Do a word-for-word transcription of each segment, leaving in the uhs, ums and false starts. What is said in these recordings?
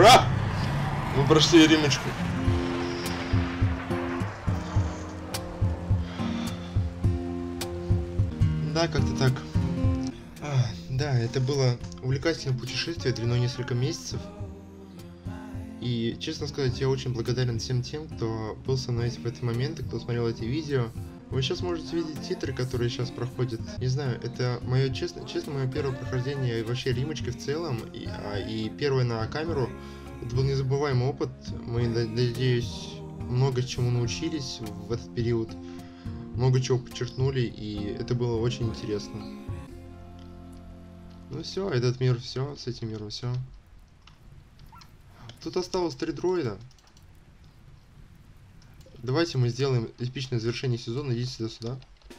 Ура! Мы прошли ремочку. Да, как-то так. А, да, это было увлекательное путешествие длиной несколько месяцев. И, честно сказать, я очень благодарен всем тем, кто был со мной в этот момент и кто смотрел эти видео. Вы сейчас можете видеть титры, которые сейчас проходят. Не знаю, это мое честно, честно мое первое прохождение и вообще римочки в целом. И, а, и первое на камеру. Это был незабываемый опыт. Мы, надеюсь, много чему научились в этот период. Много чего подчеркнули, и это было очень интересно. Ну все, этот мир все, с этим миром все. Тут осталось три дроида. Давайте мы сделаем эпичное завершение сезона. Идите сюда, сюда.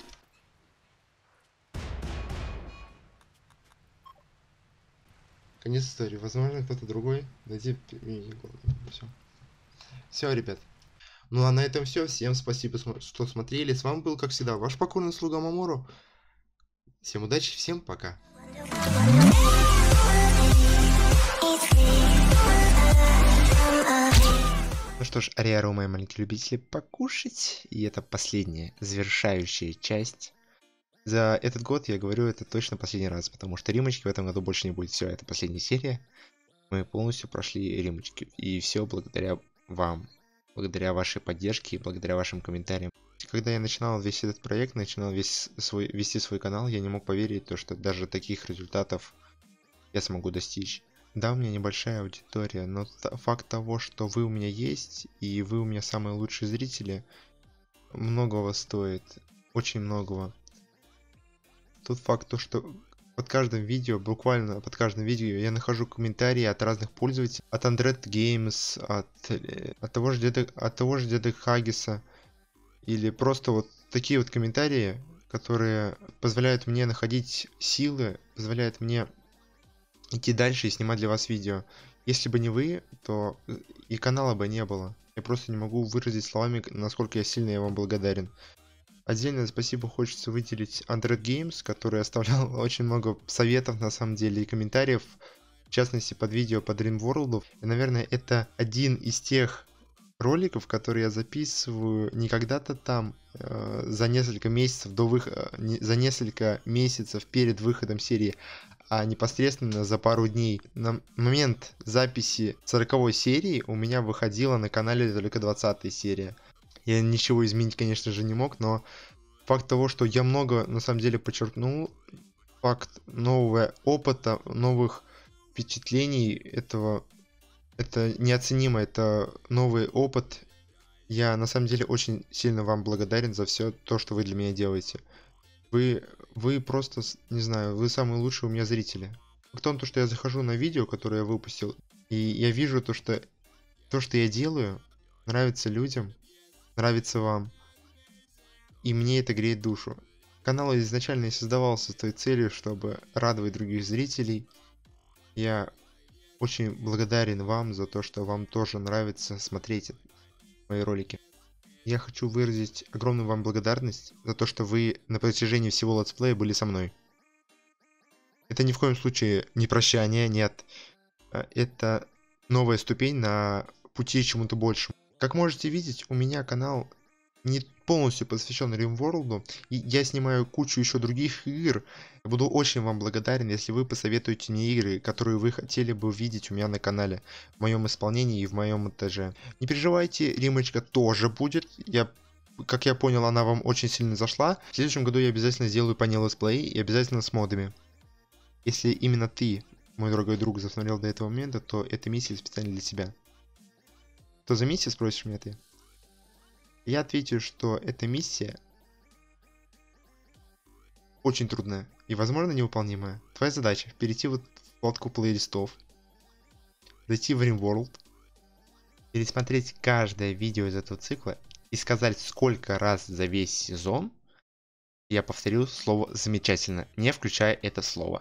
Конец истории. Возможно, кто-то другой. Найди все. Все, ребят. Ну а на этом все. Всем спасибо, что смотрели. С вами был, как всегда, ваш покорный слуга Мамору. Всем удачи, всем пока. Ну что ж, ариару, мои маленькие любители, покушать. И это последняя, завершающая часть. За этот год, я говорю, это точно последний раз, потому что римочки в этом году больше не будет. Все, это последняя серия. Мы полностью прошли римочки. И все благодаря вам. Благодаря вашей поддержке и благодаря вашим комментариям. Когда я начинал весь этот проект, начинал весь свой, вести свой канал, я не мог поверить, то, что даже таких результатов я смогу достичь. Да, у меня небольшая аудитория, но факт того, что вы у меня есть, и вы у меня самые лучшие зрители, многого стоит. Очень многого. Тот факт, то, что под каждым видео, буквально под каждым видео я нахожу комментарии от разных пользователей, от Android Games, от, от того же деда, от того же деда Хагиса, или просто вот такие вот комментарии, которые позволяют мне находить силы, позволяют мне идти дальше и снимать для вас видео. Если бы не вы, то и канала бы не было. Я просто не могу выразить словами, насколько я сильно я вам благодарен. Отдельное спасибо хочется выделить Android Games, который оставлял очень много советов на самом деле и комментариев, в частности под видео по Dream World. И, наверное, это один из тех роликов, которые я записываю не когда-то там э, за несколько месяцев до выхода, не, за несколько месяцев перед выходом серии, а непосредственно за пару дней. На момент записи сороковой серии у меня выходила на канале только двадцатая серия. Я ничего изменить, конечно же, не мог, но факт того, что я много, на самом деле, подчеркнул, факт нового опыта, новых впечатлений, этого, это неоценимо, это новый опыт. Я, на самом деле, очень сильно вам благодарен за все то, что вы для меня делаете. Вы, вы просто, не знаю, вы самые лучшие у меня зрители. В том, то, что я захожу на видео, которое я выпустил, и я вижу то, что то, что я делаю, нравится людям. Нравится вам. И мне это греет душу. Канал изначально и создавался с той целью, чтобы радовать других зрителей. Я очень благодарен вам за то, что вам тоже нравится смотреть мои ролики. Я хочу выразить огромную вам благодарность за то, что вы на протяжении всего летсплея были со мной. Это ни в коем случае не прощание, нет. Это новая ступень на пути к чему-то большему. Как можете видеть, у меня канал не полностью посвящен RimWorld, и я снимаю кучу еще других игр. Я буду очень вам благодарен, если вы посоветуете мне игры, которые вы хотели бы видеть у меня на канале, в моем исполнении и в моем монтаже. Не переживайте, римочка тоже будет. Я, как я понял, она вам очень сильно зашла. В следующем году я обязательно сделаю по ней летсплей и обязательно с модами. Если именно ты, мой дорогой друг, засмотрел до этого момента, то эта миссия специально для тебя. Что за миссия, спросишь меня ты? Я отвечу, что эта миссия очень трудная и, возможно, невыполнимая. Твоя задача перейти вот в вкладку плейлистов, зайти в RimWorld, пересмотреть каждое видео из этого цикла и сказать, сколько раз за весь сезон я повторил слово «замечательно», не включая это слово.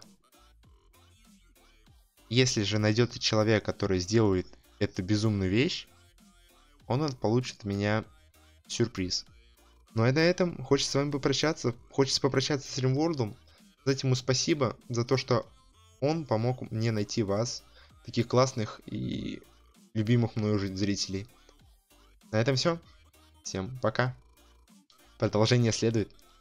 Если же найдется человек, который сделает эту безумную вещь, он получит от меня сюрприз. Ну и на этом хочется с вами попрощаться. Хочется попрощаться с RimWorld. Сказать ему спасибо за то, что он помог мне найти вас, таких классных и любимых мной уже зрителей. На этом все. Всем пока. Продолжение следует.